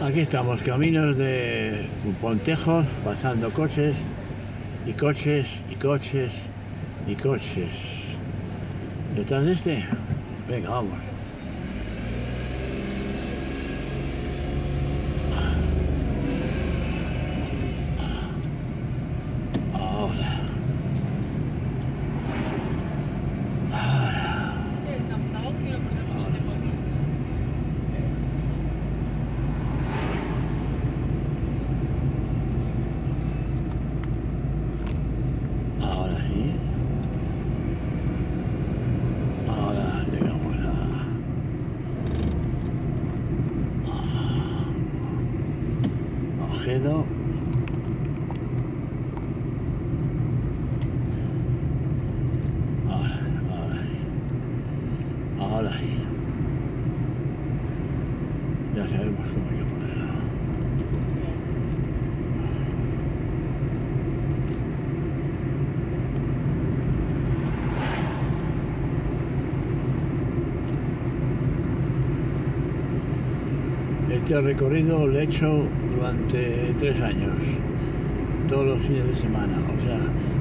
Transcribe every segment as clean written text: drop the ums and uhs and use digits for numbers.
Aquí estamos, caminos de Pontejos, pasando coches y coches y coches y coches. ¿Detrás de este? Venga, vamos. Ojedo. Ahora sí. Ya sabemos cómo hay que ponerlo. Este recorrido lo he hecho durante 3 años, todos los fines de semana. O sea,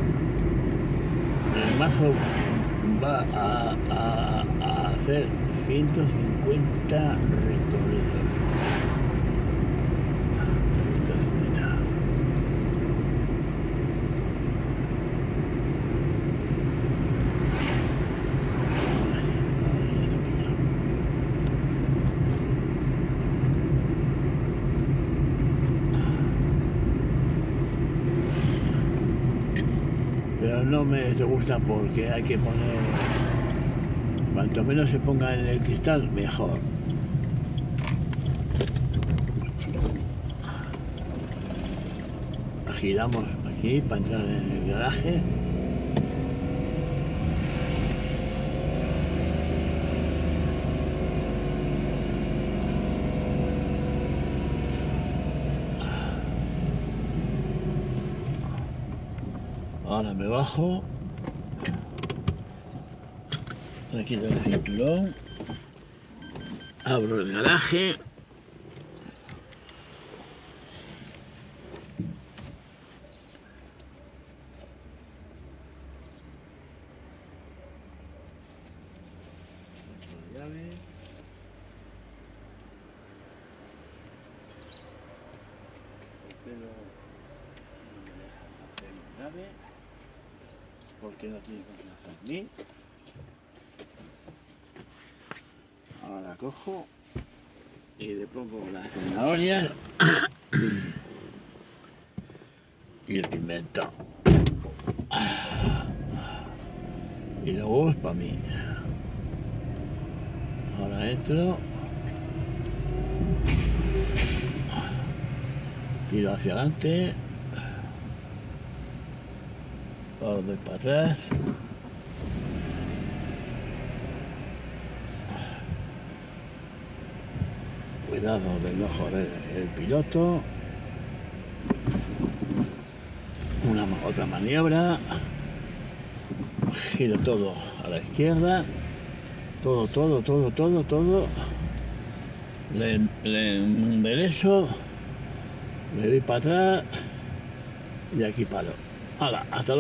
en marzo va a hacer 150 recorridos. 150. Pero no me gusta porque hay que poner, cuanto menos se ponga en el cristal, mejor. Giramos aquí para entrar en el garaje. Ahora me bajo, me quito el cinturón, abro el garaje. La llave. El pelo no me deja hacer llave. Porque no tiene confianza en mí. Ahora cojo y le pongo las zanahorias y el pimiento. Y los huevos para mí. Ahora entro, tiro hacia adelante. Volver para atrás. Cuidado de no joder el piloto. Otra maniobra. Giro todo a la izquierda. Todo. Le enderezo. Le doy para atrás. Y aquí paro. Hala, hasta luego.